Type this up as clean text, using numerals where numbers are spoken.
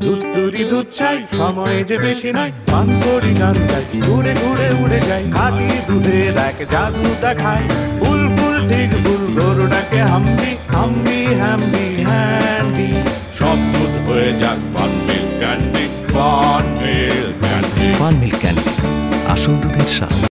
দুধ তুরি দুধ চাই, সময় যে বেশি নাই, পান করি গান গাই, ঘুরে ঘুরে উড়ে যাই, খাঁটি দুধের এক জাদু দেখায়, ফুল ফুল ঠিক ফুল গরুটাকে হাম্বি হাম্বি হ্যাম্বি হ্যান্ডি, সব দুধ হয়ে যাক fun milk candy, fun milk candy. Fun milk candy, আসল দুধের স্বাদ।